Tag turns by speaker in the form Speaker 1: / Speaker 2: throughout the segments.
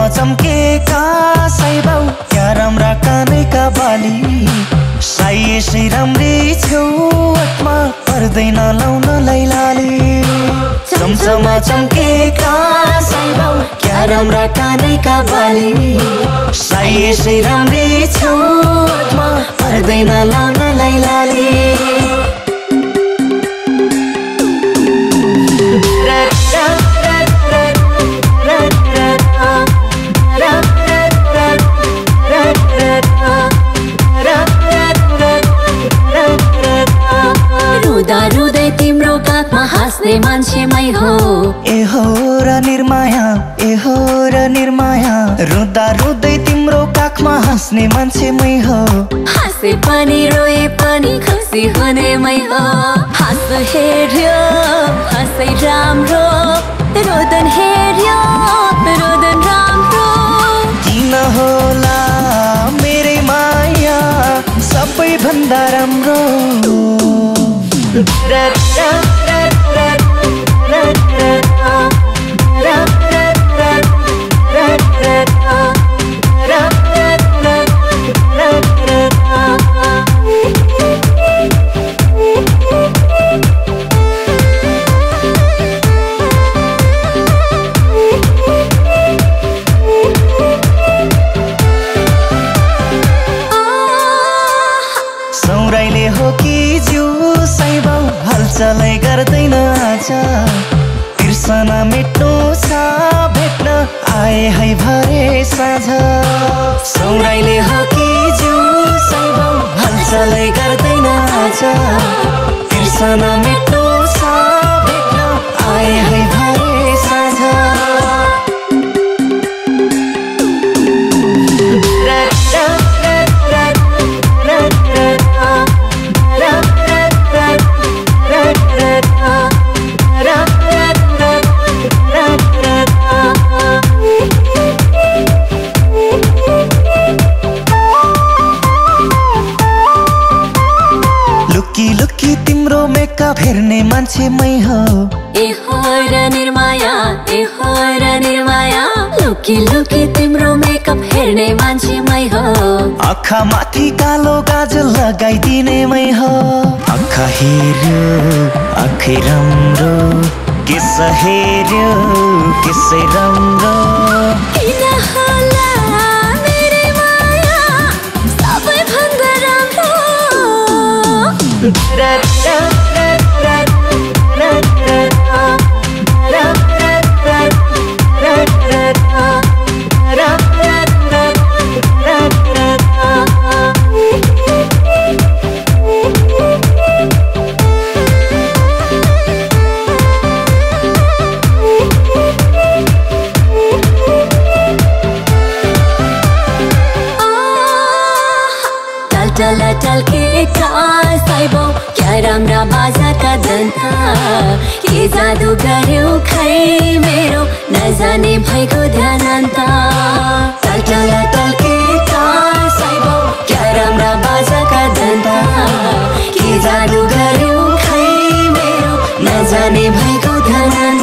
Speaker 1: चम्केका साइबाउ क्या राम्रा कानैका बाली साई यसै राम्री छेउमा पर्दैन लाउन लैलाली चम्चमा चम्केका साइबाउ क्या राम्रा कानैका बाली साई यसै राम्री छेउमा पर्दैन लाउन लैलाली
Speaker 2: रुदा रुदै तिम्रो काखमा हाँस्ने मान्छे मै हो
Speaker 1: ए हो र निर्माया ए हो र निर्माया रुदा रुदै तिम्रो काखमा हाँस्ने मान्छे मै हो
Speaker 2: हाँसे पनि रोए पनि खुसी हुने मै हो हाँस हेर्यो हाँसै राम्रो रोदन हेर्यो रोदन राम्रो
Speaker 1: किन होला मेरै माया सबैभन्दा राम्रो सौराइले हो कि जिउ साइबाउ हलचलै गर्दैन आज तिर्सना मेट्नु छ भेट्न आए है भरे साँझ सौराइले हो कि जिउ साइबाउ हलचलै गर्दैन आज तिर्सना मेट्नु छ भेट्न आए है भरे साँझ लुकी तिम्रो मेकअप हेर्ने मान्छे मै हो
Speaker 2: ए हो र निर्माया ए हो र निर्माया लुकी लुकी तिम्रो मेकअप हेर्ने मान्छे मै हो
Speaker 1: आँखा माथि कालो गाजल लगाइदिने मै हो आँखा हेर्यो आँखै राम्रो केस हेर्यो केसै राम्रो
Speaker 2: किन होला मेरै माया सबैभन्दा राम्रो टल्केका साइबाउ क्या राम्रा बाजाका दन्ता के जादु गर्यो खै मेरो नजाने भएको ध्यान अन्त टल्केका साइबाउ क्या राम्रा बाजाका दन्ता के जादु गर्यो खै मेरो नजाने भएको ध्यान अन्त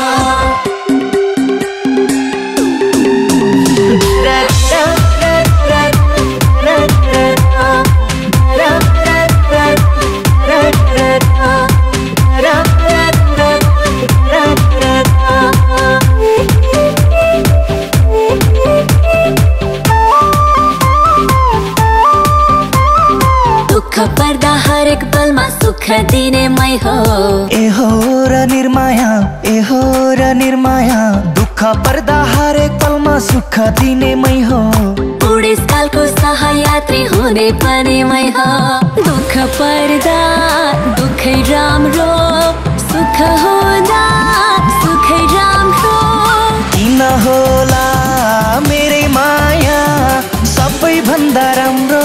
Speaker 2: पर्दा हरेक पलमा सुख दिने मै हो
Speaker 1: ए हो र निर्माया ए हो र निर्माया दुःख पर्दा हरेक पलमा सुख दिने मै हो
Speaker 2: बुढेसकालको सहयात्री हुने पनि मै हो दुःख पर्दा दुःखै राम्रो सुख हुँदा सुखै राम्रो
Speaker 1: किन होला मेरै माया सबैभन्दा राम्रो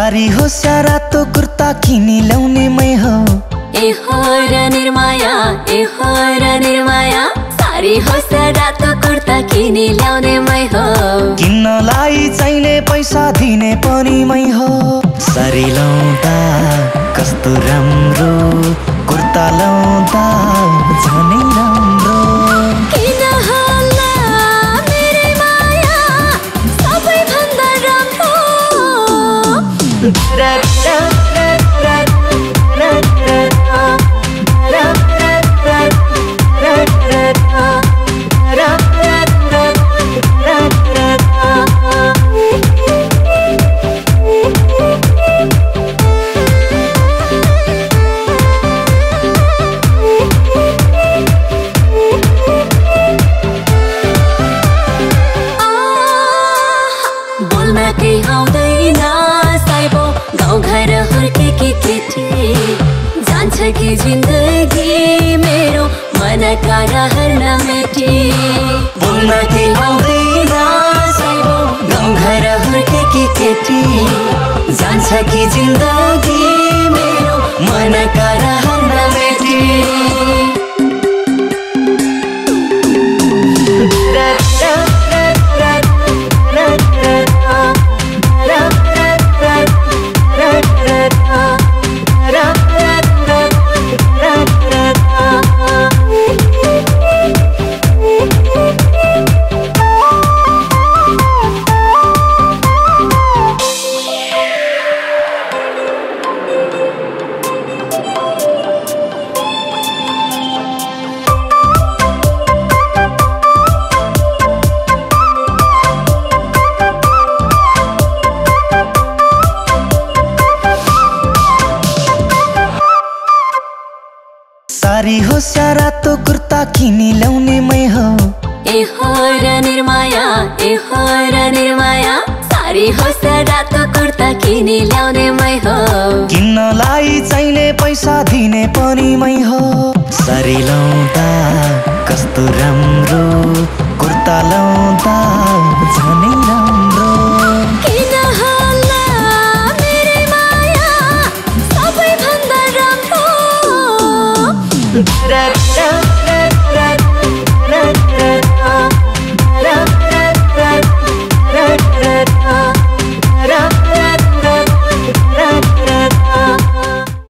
Speaker 1: सारी होस् या रातो कुर्ता किनी ल्याउने मै हो।
Speaker 2: ए हो र निर्माया, ए हो र निर्माया, सारी होस् या रातो कुर्ता किनी ल्याउने मै हो।
Speaker 1: किन्नलाई चाहिने पैसा दिने पनि मै हो। सारी लाउँदा कस्तो राम्रो, कुर्ता लाउँदा झनै राम्रो।
Speaker 2: किन होला मेरै माया सबैभन्दा राम्रो। कि जिन्दगी मेरो मनका रहर नमेटी।
Speaker 1: बोल्न के आउँदैन साइबो गाउँघर हुर्केकी केटी। जान्छ कि जिन्दगी मेरो मनका रहर नमेटी। सारी होस् या रातो कुर्ता किनी ल्याउने मै हो।
Speaker 2: ए हो र निर्माया, ए हो र निर्माया, सारी होस् या रातो कुर्ता किनी ल्याउने मै हो।
Speaker 1: किन्नलाई चाहिने पैसा दिने पनि मै हो। सारी लाउँदा कस्तो राम्रो, कुर्ता लाउँदा